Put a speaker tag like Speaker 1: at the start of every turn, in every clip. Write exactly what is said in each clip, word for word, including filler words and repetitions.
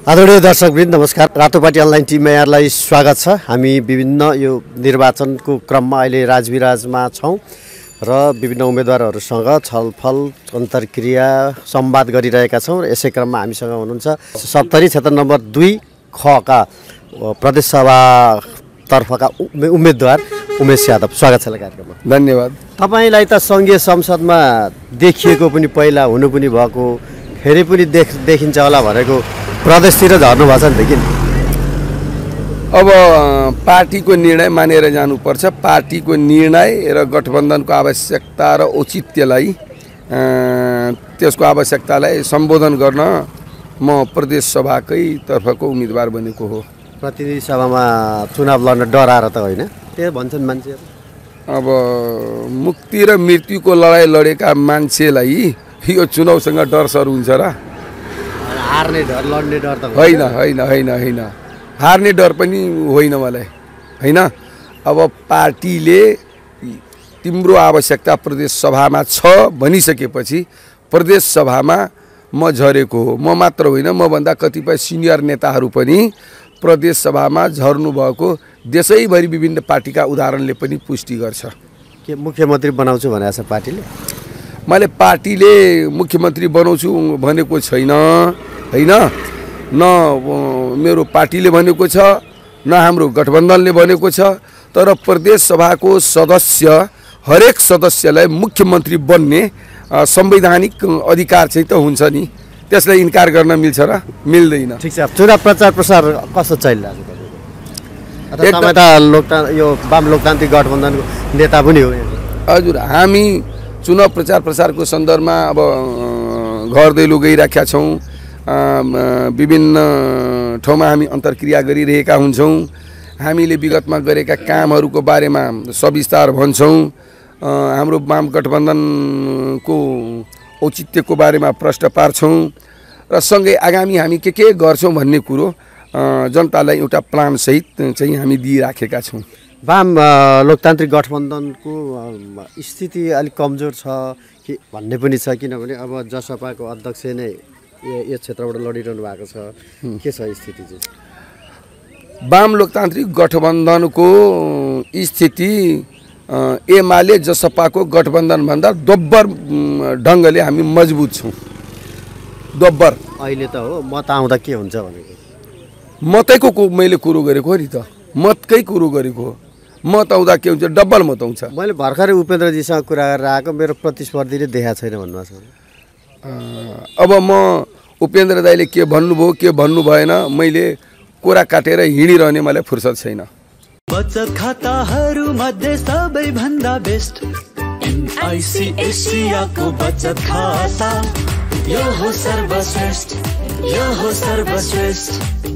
Speaker 1: आदरणीय दर्शकवृन्द नमस्कार। रातोपाटी अनलाइन टिममा यहाँलाई स्वागत छ। हामी विभिन्न यो निर्वाचनको क्रममा अहिले राजविराजमा छौँ र विभिन्न उम्मेदवारहरूसँग छलफल अन्तर्क्रिया संवाद गरिरहेका छौँ र यसै क्रममा हामीसँग हुनुहुन्छ सप्तरी क्षेत्र नम्बर दुई खका प्रदेश सभा तर्फका उम्मेदवार उमेश यादव। स्वागत छ कार्यक्रममा।
Speaker 2: धन्यवाद।
Speaker 1: तपाईलाई त सङ्घीय संसदमा देखिएको पनि पहिला हुनु पनि भएको फेरि पनि देख देखिन्छ होला भनेको प्रदेशतिर झर्नु भएको छ नि त किन?
Speaker 2: अब पार्टीको निर्णय मानेर जानुपर्छ। पार्टीको निर्णय र गठबन्धनको आवश्यकता र औचित्यलाई त्यसको आवश्यकतालाई सम्बोधन गर्न म प्रदेश सभाकै तर्फको उम्मेदवार बनेको हो।
Speaker 1: प्रतिनिधि सभामा चुनाव लड्न डराएर त होइन, त्यो भन्छन् मान्छेहरू।
Speaker 2: अब मुक्ति र मृत्युको लडाइँ लडेका मान्छेलाई यो चुनावसँग डर सर हुन्छ र?
Speaker 1: हार्ने डर, लड्ने डर त
Speaker 2: होइन होइन होइन होइन हार्ने डर पनि होइन मलाई, होइन। अब पार्टीले तिम्रो आवश्यकता प्रदेश सभामा छ भनिसकेपछि प्रदेश सभामा म झरेको हो। म मात्र होइन, मभन्दा कतिपय सिनियर नेताहरू पनि प्रदेश सभामा झर्नु भएको देशैभरि विभिन्न पार्टीका उदाहरणले पनि पुष्टि गर्छ।
Speaker 1: के मुख्यमन्त्री बनाउँछु भनेको छ पार्टीले?
Speaker 2: मैले पार्टीले मुख्यमन्त्री बनाउँछु भनेको छैन, होइन। न मेरो पार्टीले भनेको छ, न हाम्रो गठबन्धनले भनेको छ। तर प्रदेश सभाको सदस्य हरेक सदस्यलाई मुख्यमन्त्री बन्ने संवैधानिक अधिकार चाहिँ त हुन्छ नि, त्यसलाई इन्कार गर्न मिल्छ र? मिल्दैन।
Speaker 1: ठिक छ। चुनाव प्रचार प्रसार कस्तो चलिरहेको छ? तपाईँ त लोकता यो वाम लोकतान्त्रिक गठबन्धनको नेता पनि हो।
Speaker 2: हजुर, हामी चुनाव प्रचार प्रसारको सन्दर्भमा अब घर दैलो गइराखेका छौँ। विभिन्न ठाउँमा हामी अन्तर्क्रिया गरिरहेका हुन्छौँ। हामीले विगतमा गरेका कामहरूको बारेमा सविस्तार भन्छौँ। हाम्रो वाम गठबन्धनको औचित्यको बारेमा प्रश्न पार्छौँ र सँगै आगामी हामी के के गर्छौँ भन्ने कुरो जनतालाई एउटा प्लानसहित चाहिँ हामी दिइराखेका छौँ।
Speaker 1: वाम लोकतान्त्रिक गठबन्धनको स्थिति अलिक कमजोर छ कि भन्ने पनि छ, किनभने अब जसपाको अध्यक्ष नै यो क्षेत्रबाट लडिरहनु भएको छ। के छ स्थिति चाहिँ?
Speaker 2: वाम लोकतान्त्रिक गठबन्धनको स्थिति एमाले जसपाको गठबन्धनभन्दा दोब्बर ढङ्गले हामी मजबुत छौँ। दोब्बर।
Speaker 1: अहिले त हो मत आउँदा के हुन्छ भनेको
Speaker 2: मतैको मैले कुरो गरेको हो नि त, मतकै कुरो गरेको हो। मत आउँदा के हुन्छ? डबल मत आउँछ।
Speaker 1: मैले भर्खरै उपेन्द्रजीसँग कुरा गरेर आएको, मेरो प्रतिस्पर्धीले देखाएको छैन भन्नुभएको छ।
Speaker 2: अब म उपेन्द्र दाइले के भन्नुभयो के भन्नु भएन मैले कोरा काटेर हिँडिरहने मलाई फुर्सद छैन।
Speaker 3: बचत खाताहरू मध्ये सबैभन्दा बेस्ट एनआइसी एसियाको बचत खाता, यो हो सर्वश्रेष्ठ, यो हो सर्वश्रेष्ठ।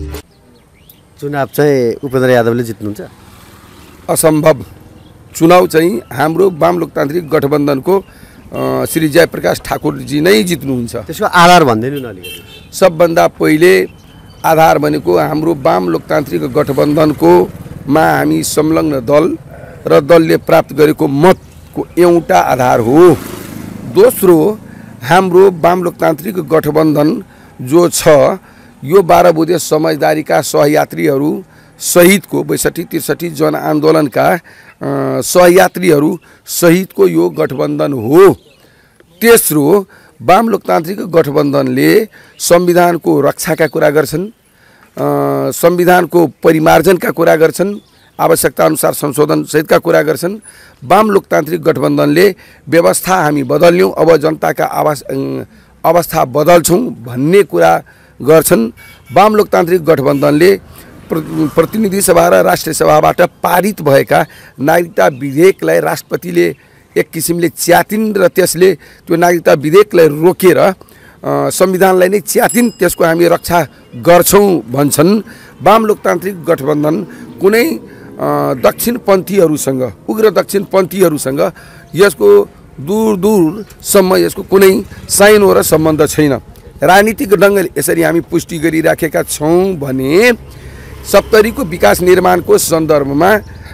Speaker 1: चुनाव चाहिँ उपेन्द्र यादवले जित्नुहुन्छ?
Speaker 2: असम्भव। चुनाव चाहिँ हाम्रो वाम लोकतान्त्रिक गठबन्धनको श्री जयप्रकाश ठाकुरजी नै जित्नुहुन्छ।
Speaker 1: त्यसको आधार भनिदिनु न अलिकति।
Speaker 2: सबभन्दा पहिले आधार भनेको हाम्रो वाम लोकतान्त्रिक गठबन्धनको मा हामी संलग्न दल र दलले प्राप्त गरेको मतको एउटा आधार हो। दोस्रो, हाम्रो वाम लोकतान्त्रिक गठबन्धन जो छ यो बाह्र बुधे समझदारीका सहयात्रीहरू सहितको बैसठी त्रिसठी जनआन्दोलनका सहयात्रीहरू सहितको यो गठबन्धन हो। तेस्रो, वाम लोकतान्त्रिक गठबन्धनले संविधानको रक्षाका कुरा गर्छन्, संविधानको परिमार्जनका कुरा गर्छन्, आवश्यकता अनुसार संशोधन सहितका कुरा गर्छन्। वाम लोकतान्त्रिक गठबन्धनले व्यवस्था हामी बदल्यौँ, अब जनताका आवास अवस्था बदल्छौँ भन्ने कुरा गर्छन्। वाम लोकतान्त्रिक गठबन्धनले प्रतिनिधि सभा र राष्ट्रिय सभाबाट पारित भएका नागरिकता विधेयकलाई राष्ट्रपतिले एक किसिमले च्यातिन र त्यसले त्यो नागरिकता विधेयकलाई रोकेर संविधानलाई नै च्यातिन, त्यसको हामी रक्षा गर्छौँ भन्छन्। वाम लोकतान्त्रिक गठबन्धन कुनै दक्षिणपन्थीहरूसँग, उग्र दक्षिणपन्थीहरूसँग यसको दूर दूरसम्म यसको कुनै साइनो र सम्बन्ध छैन। राजनीतिक ढङ्गले यसरी हामी पुष्टि गरिराखेका छौँ भने सप्तरीको विकास निर्माणको सन्दर्भमा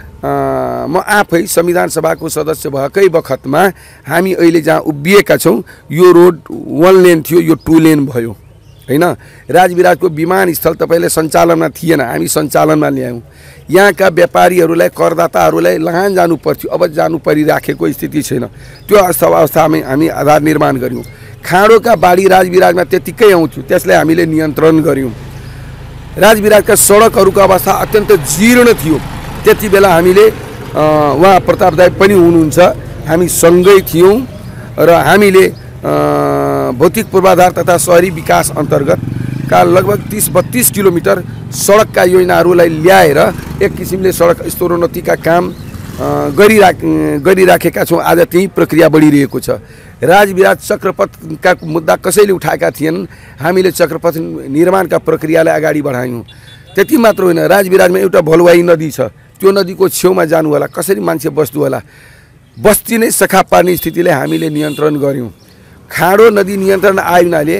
Speaker 2: म आफै संविधान सभाको सदस्य भएकै बखतमा हामी अहिले जहाँ उभिएका छौँ यो रोड वन लेन थियो, यो टू लेन भयो। हैन। राजविराजको विमानस्थल तपाईँले सञ्चालनमा थिएन, हामी सञ्चालनमा ल्यायौँ। यहाँका व्यापारीहरूलाई करदाताहरूलाई लहान जानु पर्थ्यो, अब जानु परिराखेको स्थिति छैन। त्यो अवस्थामा हामी आधार निर्माण गऱ्यौँ। खाँडोका बाढी राजविराजमा त्यतिकै आउँथ्यो, त्यसलाई हामीले नियन्त्रण गऱ्यौँ। राजविराजका सडकहरूको अवस्था अत्यन्त जीर्ण थियो। त्यति बेला हामीले उहाँ प्रताप दाइ पनि हुनुहुन्छ, हामी सँगै थियौँ र हामीले भौतिक पूर्वाधार तथा शहरी विकास अन्तर्गतका लगभग तीस बत्तीस किलोमिटर सडकका योजनाहरूलाई ल्याएर एक किसिमले सडक स्तरोन्नतिका काम गरिराख गरिराखेका छौँ। आज त्यही प्रक्रिया बढिरहेको छ। राजविराज चक्रपथका मुद्दा कसैले उठाएका थिएनन्, हामीले चक्रपथ निर्माणका प्रक्रियालाई अगाडि बढायौँ। त्यति मात्र होइन, राजविराजमा एउटा भलुवाई नदी छ, त्यो नदीको छेउमा जानु होला, कसरी मान्छे बस्नु होला, बस्ती नै सखा पार्ने स्थितिलाई हामीले नियन्त्रण गऱ्यौँ। खाँडो नदी नियन्त्रण आयोगले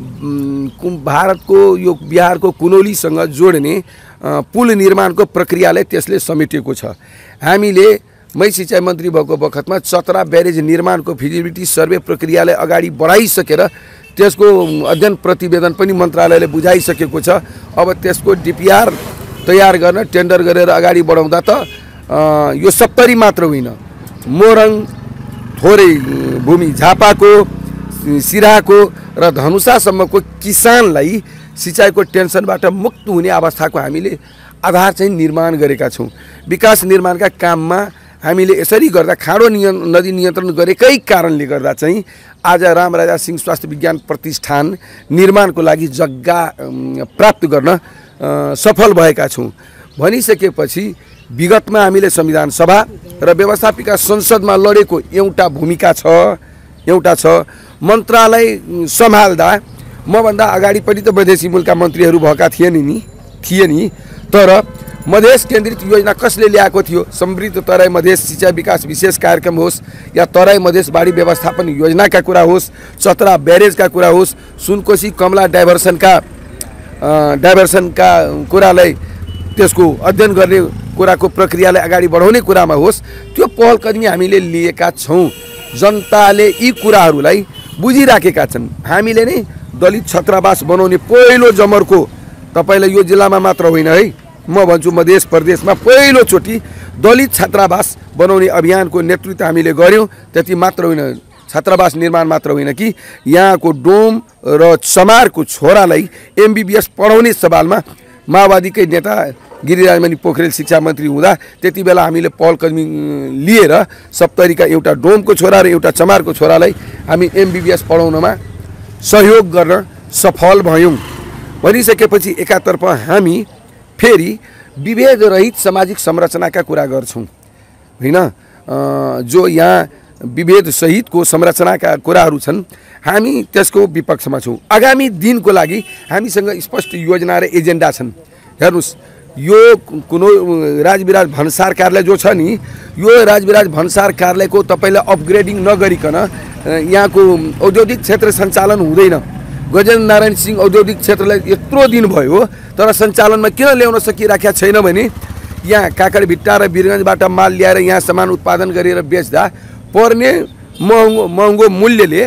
Speaker 2: भारतको यो बिहारको कुनौलीसँग जोड्ने पुल निर्माणको प्रक्रियालाई त्यसले समेटेको छ। हामीले मै सिँचाइ मन्त्री भएको बखतमा चतरा ब्यारेज निर्माणको फिजिबिलिटी सर्वे प्रक्रियालाई अगाडि बढाइसकेर त्यसको अध्ययन प्रतिवेदन पनि मन्त्रालयले बुझाइसकेको छ। अब त्यसको डिपिआर तयार गर्न टेन्डर गरेर अगाडि बढाउँदा त यो सत्तरी मात्र होइन, मोरङ थोरै भूमि झापाको, सिराहाको र धनुषासम्मको किसानलाई सिँचाइको टेन्सनबाट मुक्त हुने अवस्थाको हामीले आधार चाहिँ निर्माण गरेका छौँ। विकास निर्माणका काममा हामीले यसरी गर्दा खाँडो नियन नदी नियन्त्रण गरेकै कारणले गर्दा चाहिँ आज रामराजा सिंह स्वास्थ्य विज्ञान प्रतिष्ठान निर्माणको लागि जग्गा प्राप्त गर्न सफल भएका छौँ। भनिसकेपछि विगतमा हामीले संविधान सभा र व्यवस्थापिका संसदमा लडेको एउटा भूमिका छ एउटा छ मन्त्रालय सम्हाल्दा मभन्दा अगाडि पनि त विदेशी मुलका मन्त्रीहरू भएका थिए नि थिए नि तर मधेस केन्द्रित योजना कसले ल्याएको थियो? समृद्ध तराई मधेस सिँचाइ विकास विशेष कार्यक्रम होस् या तराई मधेस बाढी व्यवस्थापन योजनाका कुरा होस्, चतरा ब्यारेजका कुरा होस्, सुनकोशी कमला डाइभर्सनका डाइभर्सनका कुरालाई त्यसको अध्ययन गर्ने कुराको प्रक्रियालाई अगाडि बढाउने कुरामा होस्, त्यो पहल कदमी हामीले लिएका छौँ। जनताले यी कुराहरूलाई बुझिराखेका छन्। हामीले नै दलित छात्रावास बनाउने पहिलो जमरको तपाईँलाई यो जिल्लामा मात्र होइन है, म भन्छु मधेस प्रदेशमा पहिलोचोटि दलित छात्रावास बनाउने अभियानको नेतृत्व हामीले गऱ्यौँ। त्यति मात्र होइन, छात्रावास निर्माण मात्र होइन कि यहाँको डोम र चमारको छोरालाई एमबिबिएस पढाउने सवालमा माओवादीकै नेता गिरिराजमणि पोखरेल शिक्षा मन्त्री हुँदा त्यति बेला हामीले पहल कदमी लिएर सप्तरीका एउटा डोमको छोरा र एउटा चमारको छोरालाई हामी एमबिबिएस पढाउनमा सहयोग गर्न सफल भयौँ। भनिसकेपछि एकातर्फ हामी फेरि विभेदरहित सामाजिक संरचनाका कुरा गर्छौँ होइन, जो यहाँ विभेद सहितको संरचनाका कुराहरू छन्, हामी त्यसको विपक्षमा छौँ। आगामी दिनको लागि हामीसँग स्पष्ट योजना र एजेन्डा छन्। हेर्नुहोस्, यो कुनै राजविराज भन्सार कार्यालय जो छ नि, यो राजविराज भन्सार कार्यालयको तपाईँलाई अपग्रेडिङ नगरिकन यहाँको औद्योगिक क्षेत्र सञ्चालन हुँदैन। गजेन्द्र नारायण सिंह औद्योगिक क्षेत्रलाई यत्रो दिन भयो तर सञ्चालनमा किन ल्याउन सकिराखेका छैन भने यहाँ काकडभिट्टा र वीरगञ्जबाट माल ल्याएर यहाँ सामान उत्पादन गरेर बेच्दा पर्ने महँगो महँगो मूल्यले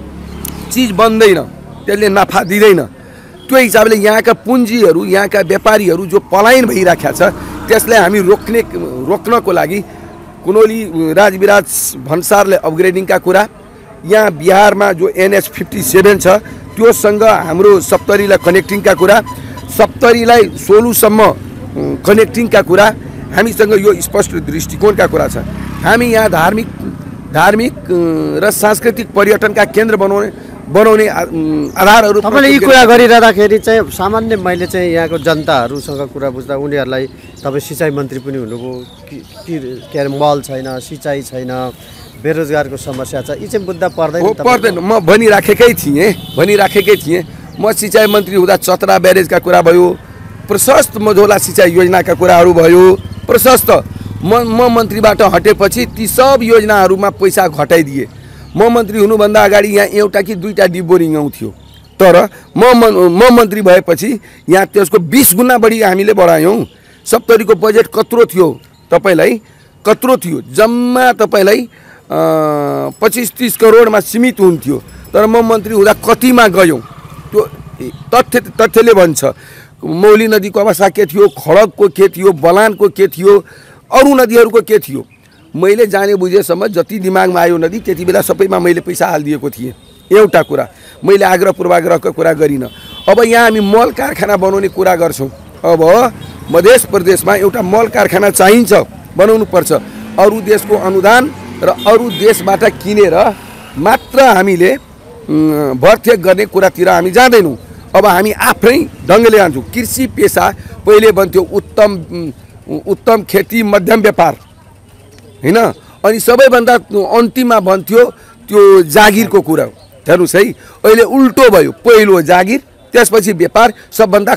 Speaker 2: चिज बन्दैन, त्यसले नाफा दिँदैन। त्यो हिसाबले यहाँका पुँजीहरू, यहाँका व्यापारीहरू जो पलायन भइराखेका छ त्यसलाई हामी रोक्ने रोक्नको लागि कुनौली राजविराज भन्सारले अपग्रेडिङका कुरा, यहाँ बिहारमा जो एनएच फिफ्टी सेभेन छ त्योसँग हाम्रो सप्तरीलाई कनेक्टिङका कुरा, सप्तरीलाई सोलुसम्म कनेक्टिङका कुरा, हामीसँग यो स्पष्ट दृष्टिकोणका कुरा छ। हामी यहाँ धार्मिक धार्मिक र सांस्कृतिक पर्यटनका केन्द्र बनाउने बनाउने आधारहरू।
Speaker 1: तपाईँले यी कुरा गरिरहँदाखेरि चाहिँ सामान्य मैले चाहिँ यहाँको जनताहरूसँग कुरा बुझ्दा उनीहरूलाई तपाईँ सिँचाइ मन्त्री पनि हुनुभयो कि के अरे मल छैन, सिँचाइ छैन, बेरोजगारको समस्या छ, यी चाहिँ मुद्दा पर्दैन
Speaker 2: पर्दैन म भनिराखेकै थिएँ भनिराखेकै थिएँ म सिँचाइ मन्त्री हुँदा चतरा ब्यारेजका कुरा भयो, प्रशस्त मझौला सिँचाइ योजनाका कुराहरू भयो, प्रशस्त म म मन्त्रीबाट हटेपछि ती सब योजनाहरूमा पैसा घटाइदिए। म मन्त्री हुनुभन्दा अगाडि यहाँ एउटा कि दुईवटा डिबोरिङ आउँथ्यो, तर म म मन्त्री भएपछि यहाँ त्यसको बिस गुणा बढी हामीले बढायौँ। सप्तरीको बजेट कत्रो थियो तपाईँलाई? कत्रो थियो? जम्मा तपाईँलाई पच्चिस तिस करोडमा सीमित हुन्थ्यो, तर म मन्त्री हुँदा कतिमा गयौँ? त्यो तथ्य तथ्यले भन्छ मौली नदीको अवस्था के थियो, खडकको के थियो, बलानको के थियो, अरू नदीहरूको के थियो। मैले जाने बुझेसम्म जति दिमागमा आयो नदी त्यति बेला सबैमा मैले पैसा हालिदिएको थिएँ। एउटा कुरा मैले आग्रह पूर्वाग्रहको कुरा गरिनँ। अब यहाँ हामी मल कारखाना बनाउने कुरा गर्छौँ। अब मध्य प्रदेशमा एउटा मल कारखाना चाहिन्छ, बनाउनु पर्छ। अरू देशको अनुदान र अरू देशबाट किनेर मात्र हामीले भर्ती गर्ने कुरातिर हामी जाँदैनौँ। अब हामी आफ्नै ढङ्गले जान्छौँ। कृषि पेसा पहिले बन्थ्यो उत्तम उत्तम खेती मध्यम व्यापार हैन, अनि सबैभन्दा अन्तिममा भन्थ्यो त्यो जागिरको कुरा। हेर्नुहोस् है, अहिले उल्टो भयो। पहिलो जागिर, त्यसपछि व्यापार, सबभन्दा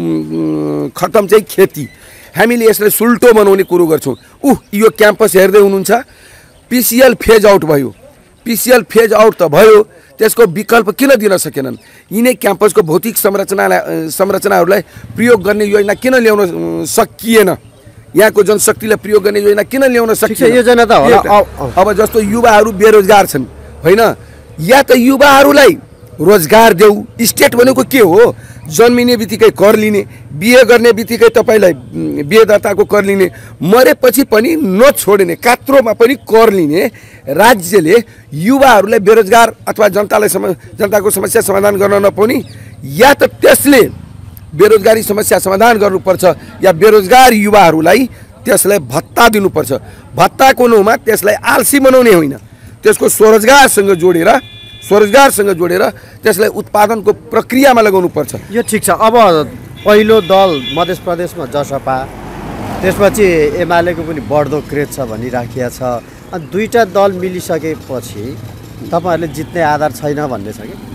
Speaker 2: खतम चाहिँ खेती। हामीले यसलाई सुल्टो बनाउने कुरो गर्छौँ। उह यो क्याम्पस हेर्दै हुनुहुन्छ, पिसिएल फेज आउट भयो। पिसिएल फेज आउट त भयो, त्यसको विकल्प किन दिन सकेनन्? यिनै क्याम्पसको भौतिक संरचनालाई संरचनाहरूलाई प्रयोग गर्ने योजना किन ल्याउन सकिएन? यहाँको जनशक्तिलाई प्रयोग गर्ने योजना किन ल्याउन सकिएन?
Speaker 1: योजना त होला।
Speaker 2: अब जस्तो युवाहरू बेरोजगार छन् होइन, या त युवाहरूलाई रोजगार देऊ। स्टेट भनेको के हो? जन्मिने बित्तिकै कर लिने, बिहे गर्ने बित्तिकै तपाईँलाई बिहे दर्ताको कर लिने, मरेपछि पनि नछोड्ने, कात्रोमा पनि कर लिने राज्यले युवाहरूलाई बेरोजगार अथवा जनतालाई सम जनताको समस्या समाधान गर्न नपाउने, या त त्यसले बेरोजगारी समस्या समाधान गर्नुपर्छ, या बेरोजगार युवाहरूलाई त्यसलाई भत्ता दिनुपर्छ। भत्ताको नाउँमा त्यसलाई आलसी बनाउने होइन, त्यसको स्वरोजगारसँग जोडेर स्वरोजगारसँग जोडेर त्यसलाई उत्पादनको प्रक्रियामा लगाउनु पर्छ।
Speaker 1: यो ठिक छ। अब पहिलो दल मध्य प्रदेशमा जसपा, त्यसपछि एमालेको पनि बढ्दो क्रेज छ भनिराखिया छ। अनि दुईटा दल मिलिसकेपछि तपाईँहरूले जित्ने आधार छैन भन्ने छ कि?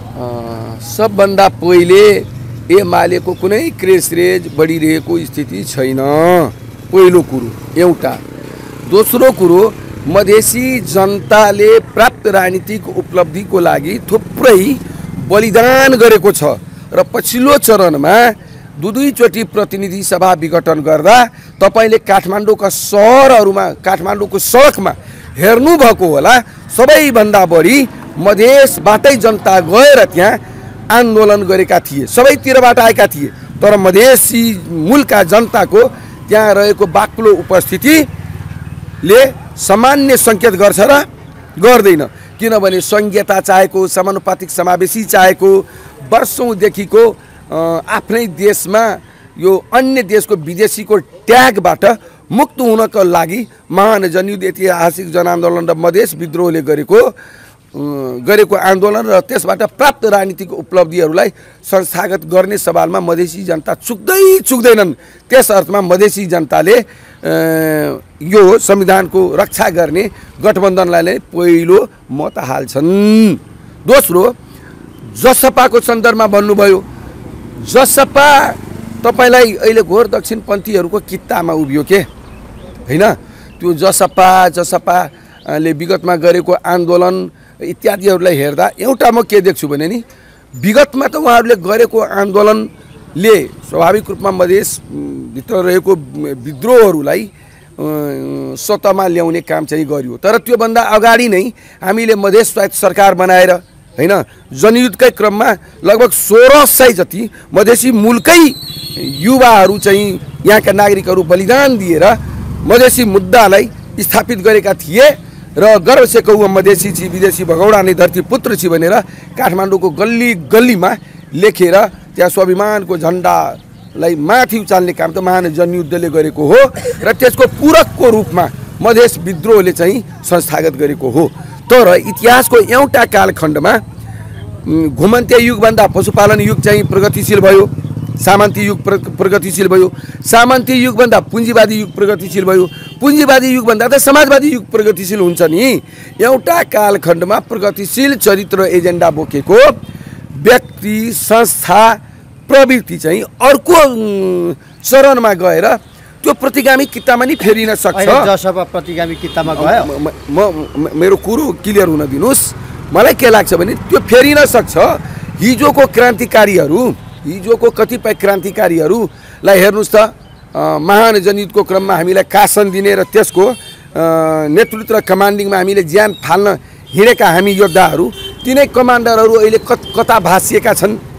Speaker 2: सबभन्दा पहिले एमालेको कुनै क्रेज रेज बढिरहेको स्थिति छैन, पहिलो कुरो एउटा। दोस्रो कुरो, मधेसी जनताले प्राप्त राजनीतिक उपलब्धिको लागि थुप्रै बलिदान गरेको छ र पछिल्लो चरणमा दुई दुईचोटि प्रतिनिधि सभा विघटन गर्दा तपाईँले काठमाडौँका सहरहरूमा, काठमाडौँको सडकमा हेर्नुभएको होला, सबैभन्दा बढी मधेसबाटै जनता गएर त्यहाँ आन्दोलन गरेका थिए, सबैतिरबाट आएका थिए। तर मधेसी मूलका जनताको त्यहाँ रहेको बाक्लो उपस्थितिले सामान्य सङ्केत गर्छ र गर्दैन। किनभने सङ्घीयता चाहेको, समानुपातिक समावेशी चाहेको, वर्षौँदेखिको आफ्नै देशमा यो अन्य देशको विदेशीको ट्यागबाट मुक्त हुनको लागि महान जनयुद्ध ऐतिहासिक जनआन्दोलन र मधेस विद्रोहले गरेको गरेको आन्दोलन र त्यसबाट प्राप्त राजनीतिक उपलब्धिहरूलाई संस्थागत गर्ने सवालमा मधेसी जनता चुक्दै चुक्दैनन्। त्यस अर्थमा मधेसी जनताले यो संविधानको रक्षा गर्ने गठबन्धनलाई नै पहिलो मत हाल्छन्। दोस्रो, जसपाको सन्दर्भमा भन्नुभयो, जसपा तपाईँलाई अहिले घोर दक्षिणपन्थीहरूको कित्तामा उभियो के होइन? त्यो जसपा जसपाले विगतमा गरेको आन्दोलन इत्यादिहरूलाई हेर्दा एउटा म के देख्छु भने नि, विगतमा त उहाँहरूले गरेको आन्दोलनले स्वाभाविक रूपमा मधेसभित्र रहेको विद्रोहहरूलाई सत्तामा ल्याउने काम चाहिँ गरियो। तर त्योभन्दा अगाडि नै हामीले मधेस स्वायत्त सरकार बनाएर होइन, जनयुद्धकै क्रममा लगभग सोह्र सय जति मधेसी मुलकै युवाहरू चाहिँ यहाँका नागरिकहरू बलिदान दिएर मधेसी मुद्दालाई स्थापित गरेका थिए र गर्व से कहूँ मधेसी छि, विदेशी भगौडा नै धरती पुत्र छि भनेर काठमाडौँको गल्ली गल्लीमा लेखेर त्यहाँ स्वाभिमानको झन्डालाई माथि उचाल्ने काम त महान जनयुद्धले गरेको हो र त्यसको पूरकको रूपमा मधेस विद्रोहले चाहिँ संस्थागत गरेको हो। तर इतिहासको एउटा कालखण्डमा घुमन्ते युगभन्दा पशुपालन युग चाहिँ प्रगतिशील भयो, सामन्ती युग प्रगतिशील भयो, सामन्ती युगभन्दा पुँजीवादी युग प्रगतिशील भयो, पुँजीवादी युगभन्दा त समाजवादी युग प्रगतिशील हुन्छ नि। एउटा कालखण्डमा प्रगतिशील चरित्र एजेन्डा बोकेको व्यक्ति, संस्था, प्रवृत्ति चाहिँ अर्को चरणमा गएर त्यो प्रतिगामी कित्तामा नि फेरिन सक्छ।
Speaker 1: जसपा प्रतिगामी कित्तामा गयो।
Speaker 2: म मेरो कुरो क्लियर हुन दिनुहोस्। मलाई के लाग्छ भने त्यो फेरिन सक्छ। हिजोको क्रान्तिकारीहरू हिजोको कतिपय क्रान्तिकारीहरूलाई हेर्नुहोस् त, महान जनयुद्धको क्रममा हामीलाई कासन दिने र त्यसको नेतृत्व र कमान्डिङमा हामीले ज्यान फाल्न हिँडेका हामी योद्धाहरू, तिनै कमान्डरहरू अहिले कता भाँसिएका छन्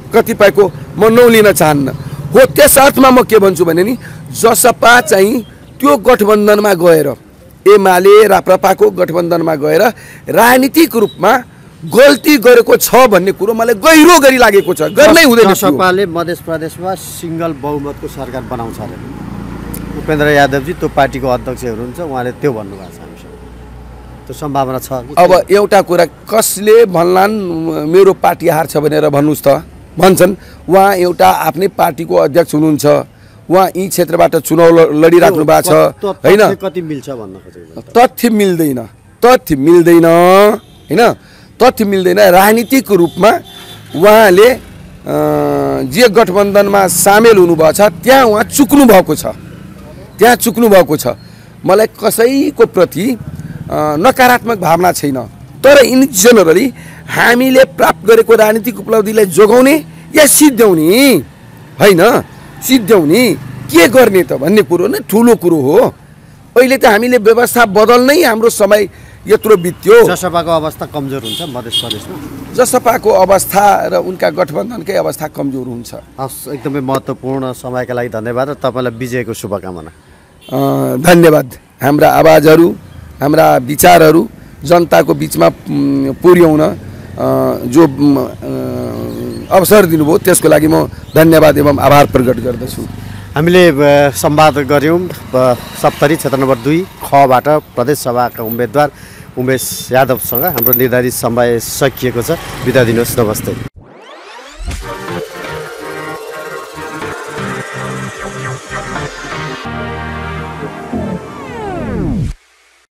Speaker 2: कतिपयको म नौलिन चाहन्न हो। त्यस अर्थमा म के भन्छु भने नि जसपा चाहिँ त्यो गठबन्धनमा गएर एमाले राप्रपाको गठबन्धनमा गएर राजनीतिक रूपमा गल्ती गरेको छ भन्ने कुरो मलाई गहिरो गरी लागेको छ। गर्नै हुँदैन।
Speaker 1: जसपाले मध्य प्रदेशमा सिङ्गल बहुमतको सरकार बनाउँछ अरे उपेन्द्र यादवजी त्यो पार्टीको अध्यक्ष हुनुहुन्छ, उहाँले त्यो भन्नुभएको छ हामीसँग। त्यो सम्भावना छ।
Speaker 2: अब एउटा कुरा कसले भन्लान् मेरो पार्टी हार्छ भनेर भन्नुहोस् त, भन्छन्। उहाँ एउटा आफ्नै पार्टीको अध्यक्ष हुनुहुन्छ, उहाँ यी क्षेत्रबाट चुनाव लडिराख्नु भएको छ होइन।
Speaker 1: कति मिल्छ भन्न खोजेको?
Speaker 2: तथ्य मिल्दैन, तथ्य मिल्दैन होइन, तथ्य मिल्दैन। राजनीतिक रूपमा उहाँले जे गठबन्धनमा सामेल हुनुभएको छ त्यहाँ उहाँ चुक्नु भएको छ, त्यहाँ चुक्नु भएको छ। मलाई कसैको प्रति नकारात्मक भावना छैन, तर इन जेनरली हामीले प्राप्त गरेको राजनीतिक उपलब्धिलाई जोगाउने या सिद्ध्याउने होइन, सिद्ध्याउने के गर्ने त भन्ने कुरो नै ठुलो कुरो हो। अहिले त हामीले व्यवस्था बदल्नै हाम्रो समय यत्रो बित्यो।
Speaker 1: जसपाको अवस्था कमजोर हुन्छ मध्य प्रदेशमा।
Speaker 2: जसपाको अवस्था र उनका गठबन्धनकै अवस्था कमजोर हुन्छ।
Speaker 1: हस्, एकदमै महत्त्वपूर्ण समयका लागि धन्यवाद र तपाईँलाई विजयको शुभकामना।
Speaker 2: धन्यवाद। हाम्रा आवाजहरू, हाम्रा विचारहरू जनताको बिचमा पुर्याउन जो अवसर दिनुभयो त्यसको लागि म धन्यवाद एवं आभार प्रकट गर्दछु।
Speaker 1: हामीले संवाद गऱ्यौँ सप्तरी क्षेत्र नम्बर दुई खबाट प्रदेश सभाका उम्मेदवार उमेश यादवसँग। हाम्रो निर्धारित समय सकिएको छ। बिदा दिनुहोस्। नमस्ते।